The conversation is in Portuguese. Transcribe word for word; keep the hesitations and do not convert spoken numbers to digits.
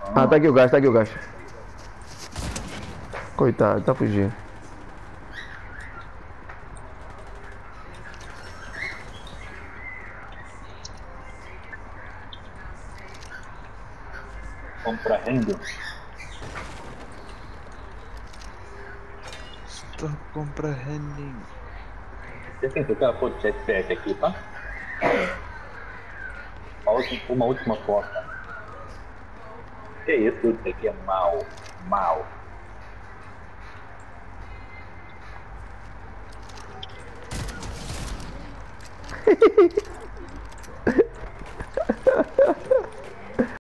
Ah, tá aqui o gás, tá aqui o gás. Coitado, tá fugindo. Compra renda. Estou compreendendo. Você tem aquela foto de jetpack aqui, tá? Uma última, uma última foto. Que isso, tudo isso aqui é mal. Mal.